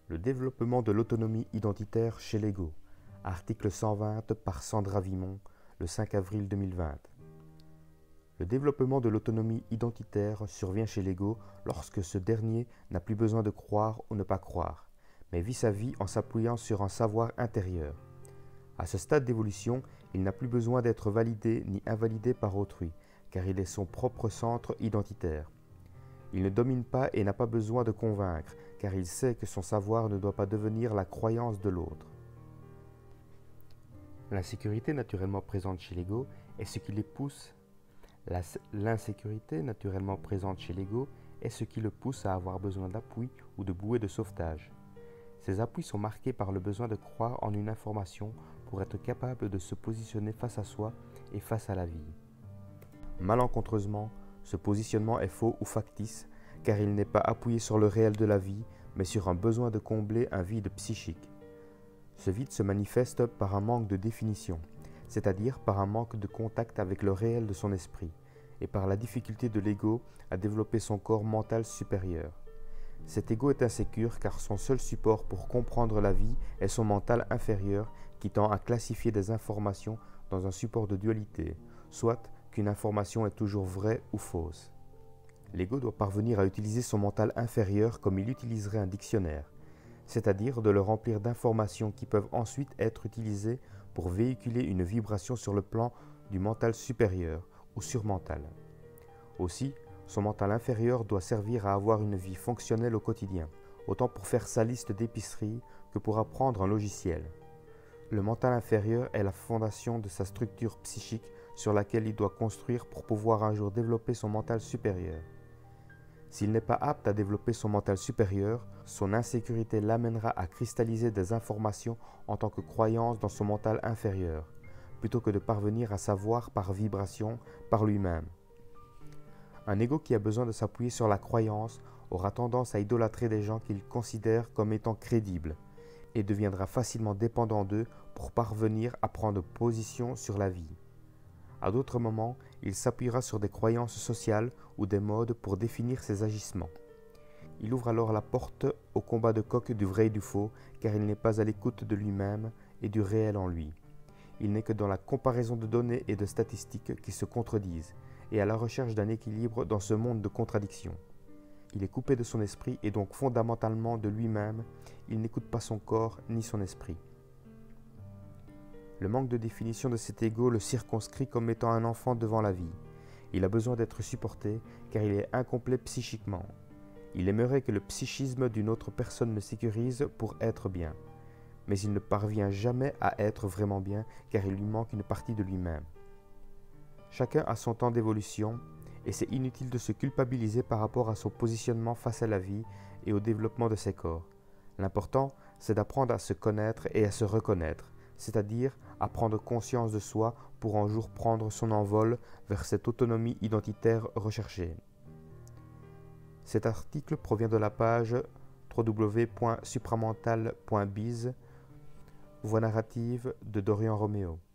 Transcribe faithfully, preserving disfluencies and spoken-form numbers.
Le développement de l'autonomie identitaire chez l'ego. Article cent vingt par Sandra Vimon, le cinq avril deux mille vingt. Le développement de l'autonomie identitaire survient chez l'ego lorsque ce dernier n'a plus besoin de croire ou ne pas croire, mais vit sa vie en s'appuyant sur un savoir intérieur. À ce stade d'évolution, il n'a plus besoin d'être validé ni invalidé par autrui, car il est son propre centre identitaire. Il ne domine pas et n'a pas besoin de convaincre, car il sait que son savoir ne doit pas devenir la croyance de l'autre. L'insécurité naturellement présente chez l'ego est ce qui les pousse. L'insécurité naturellement présente chez l'ego est ce qui le pousse à avoir besoin d'appui ou de bouées de sauvetage. Ces appuis sont marqués par le besoin de croire en une information pour être capable de se positionner face à soi et face à la vie. Malencontreusement, ce positionnement est faux ou factice, car il n'est pas appuyé sur le réel de la vie, mais sur un besoin de combler un vide psychique. Ce vide se manifeste par un manque de définition, c'est-à-dire par un manque de contact avec le réel de son esprit, et par la difficulté de l'ego à développer son corps mental supérieur. Cet ego est insécure car son seul support pour comprendre la vie est son mental inférieur qui tend à classifier des informations dans un support de dualité, soit qu'une information est toujours vraie ou fausse. L'ego doit parvenir à utiliser son mental inférieur comme il utiliserait un dictionnaire, c'est-à-dire de le remplir d'informations qui peuvent ensuite être utilisées pour véhiculer une vibration sur le plan du mental supérieur ou surmental. Aussi, son mental inférieur doit servir à avoir une vie fonctionnelle au quotidien, autant pour faire sa liste d'épicerie que pour apprendre un logiciel. Le mental inférieur est la fondation de sa structure psychique sur laquelle il doit construire pour pouvoir un jour développer son mental supérieur. S'il n'est pas apte à développer son mental supérieur, son insécurité l'amènera à cristalliser des informations en tant que croyances dans son mental inférieur, plutôt que de parvenir à savoir par vibration, par lui-même. Un ego qui a besoin de s'appuyer sur la croyance aura tendance à idolâtrer des gens qu'il considère comme étant crédibles et deviendra facilement dépendant d'eux pour parvenir à prendre position sur la vie. À d'autres moments, il s'appuiera sur des croyances sociales ou des modes pour définir ses agissements. Il ouvre alors la porte au combat de coq du vrai et du faux, car il n'est pas à l'écoute de lui-même et du réel en lui. Il n'est que dans la comparaison de données et de statistiques qui se contredisent, et à la recherche d'un équilibre dans ce monde de contradictions. Il est coupé de son esprit et donc fondamentalement de lui-même, il n'écoute pas son corps ni son esprit. Le manque de définition de cet ego le circonscrit comme étant un enfant devant la vie. Il a besoin d'être supporté car il est incomplet psychiquement. Il aimerait que le psychisme d'une autre personne le sécurise pour être bien. Mais il ne parvient jamais à être vraiment bien car il lui manque une partie de lui-même. Chacun a son temps d'évolution et c'est inutile de se culpabiliser par rapport à son positionnement face à la vie et au développement de ses corps. L'important, c'est d'apprendre à se connaître et à se reconnaître, c'est-à-dire à prendre conscience de soi pour un jour prendre son envol vers cette autonomie identitaire recherchée. Cet article provient de la page w w w point supramental point biz, voix narrative de Dorian Roméo.